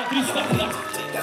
クリスマスだ。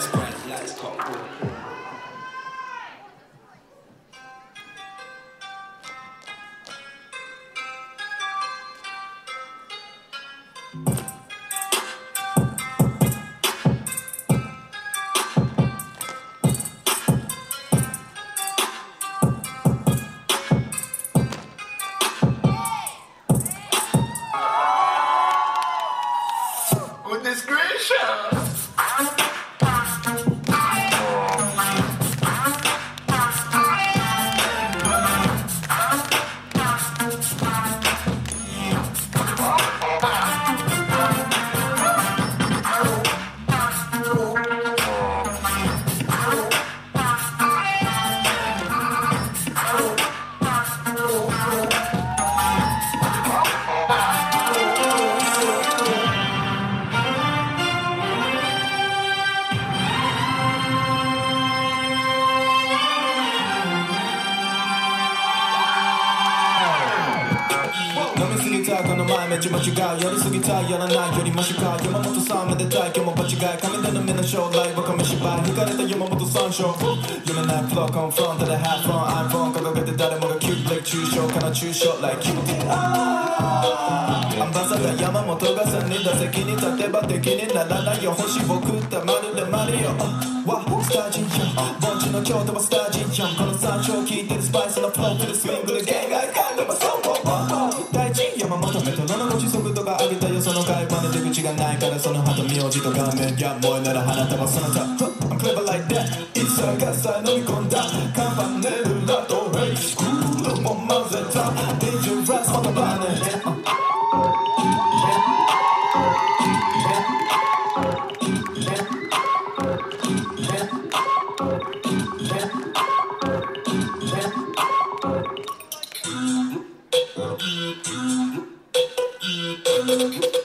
この前めっちゃ間違うやりすぎたいやらないよりマシか山本さんめでたい今日も場違い神田の目の将来は紙芝居惹かれた山本三章夢ないフローコンフロントでハーフォン iPhone 掲げて誰もがキューブレイ中傷から中傷 like キューティーアンバサダー山本が3人打席に立てば敵にならないよ星を食ったまるでマリオわスタジオ盆地の京都はスタジオこの山椒効いてるスパイスのフローフルスイングで限界感でもそう大地山本メトロの持ち速度が上げたよその会話の出口がないからその後名字と画面ギャン燃えなら花束その他 I'm clever like that 一切合切飲み込んだカンパネルラとレイスクールも混ぜた Dangerous またバーネ Thank you.